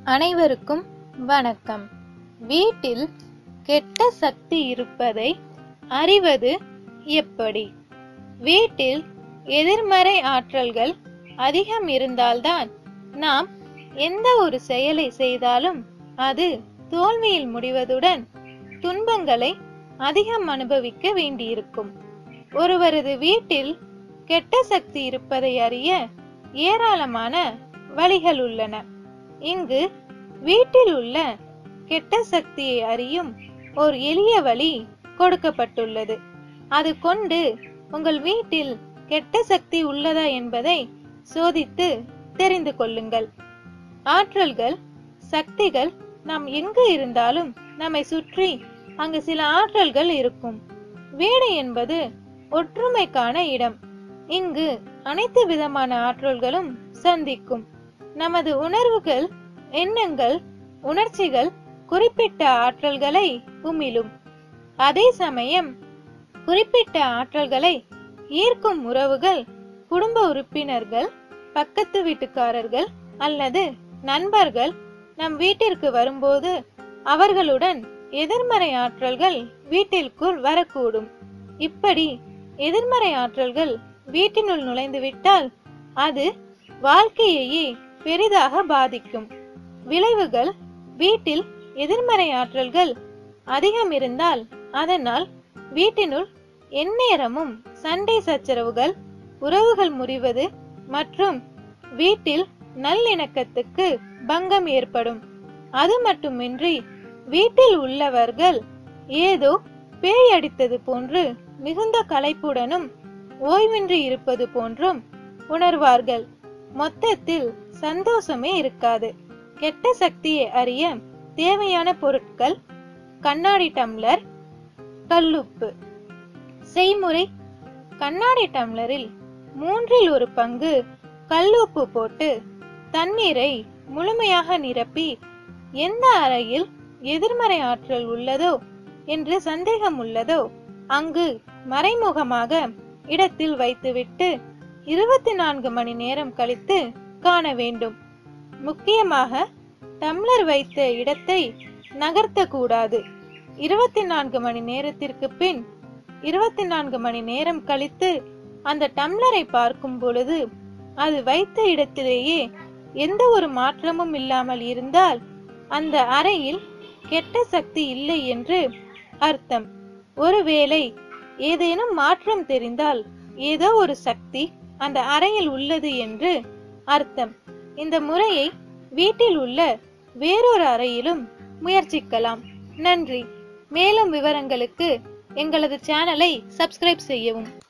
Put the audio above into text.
அனைவருக்கும் வணக்கம். வீட்டில் கெட்ட சக்தி இருப்பதை அறிவது எப்படி? வீட்டில் எதிர்மறை ஆற்றல்கள் அதிகம் இருந்தால்தான் நாம் எந்த ஒரு செயலை செய்தாலும் அது தோல்வியில் முடிவதுடன் துன்பங்களை அதிகம் அனுபவிக்க வேண்டியிருக்கும். ஒருவரது வீட்டில் கெட்ட சக்தி இருப்பதை அறிய ஏராளமான வழிகள் உள்ளன. இங்கு வீட்டில் உள்ள கெட்ட சக்தியை அறியும் ஒரு எளிய வழி கொடுக்கப்பட்டுள்ளது. அது கொண்டு உங்கள் வீட்டில் கெட்ட சக்தி உள்ளதா என்பதை சோதித்து தெரிந்து கொள்ளுங்கள். ஆற்றல்கள், சக்திகள் நாம் எங்கு இருந்தாலும் நம்மை சுற்றி அங்கு சில ஆற்றல்கள் இருக்கும். வீடு என்பது ஒற்றுமைக்கான இடம். இங்கு அனைத்து விதமான ஆற்றல்களும் சந்திக்கும். நமது உணர்வுகள், எண்ணங்கள், உணர்ச்சிகள் குறிப்பிட்ட ஆற்றல்களை உமிழும். அதே சமயம் குறிப்பிட்ட ஆற்றல்களை ஈர்க்கும் உறவுகள், குடும்ப உறுப்பினர்கள், பக்கத்து வீட்டுக்காரர்கள் அல்லது நண்பர்கள் நம் வீட்டிற்கு வரும்போது அவர்களுடன் எதிர்மறை ஆற்றல்கள் வீட்டிற்குள் வரக்கூடும். இப்படி எதிர்மறை ஆற்றல்கள் வீட்டினுள் நுழைந்துவிட்டால் அது வாழ்க்கையையே பெரிதாக பாதிக்கும். விளைவுகள்: வீட்டில் எதிர்மறை ஆற்றல்கள் அதிகம் இருந்தால் அதனால் வீட்டினுள் எந்நேரமும் சண்டை சச்சரவுகள், உறவுகள் முறிவது மற்றும் வீட்டில் நல்லிணக்கத்துக்கு பங்கம் ஏற்படும். அது மட்டுமின்றி வீட்டில் உள்ளவர்கள் ஏதோ பேய் அடித்தது போன்று மிகுந்த களைப்புடனும் ஓய்வின்றி இருப்பது போன்றும் உணர்வார்கள். மொத்தத்தில் சந்தோஷமே இருக்காது. கெட்ட சக்தியை அறிய தேவையான பொருட்கள்: கண்ணாடி டம்ளர், கல்லுப்பு. செய்முறை: கண்ணாடி டம்ளரில் 1/3 பங்கு கல்லுப்பு போட்டு தண்ணீரை முழுமையாக நிரப்பி எந்த அறையில் எதிர்மறை ஆற்றல் உள்ளதோ என்று சந்தேகம் உள்ளதோ அங்கு மறைமுகமாக இடத்தில் வைத்துவிட்டு 24 மணி நேரம் கழித்து காண வேண்டும். முக்கியமாக டம்ளர் வைத்த இடத்தை நகர்த்த கூடாது. 24 மணி நேரத்திற்கு பின் 24 மணி நேரம் கழித்து அந்த டம்ளரை பார்க்கும் பொழுது அது வைத்த இடத்திலேயே எந்த ஒரு மாற்றமும் இல்லாமல் இருந்தால் அந்த அறையில் கெட்ட சக்தி இல்லை என்று அர்த்தம். ஒருவேளை ஏதேனும் மாற்றம் தெரிந்தால் ஏதோ ஒரு சக்தி அந்த அறையில் உள்ளது என்று அர்த்தம். இந்த முறையை வீட்டில் உள்ள வேறொரு அறையிலும் முயற்சிக்கலாம். நன்றி. மேலும் விவரங்களுக்கு எங்களது சேனலை சப்ஸ்கிரைப் செய்யவும்.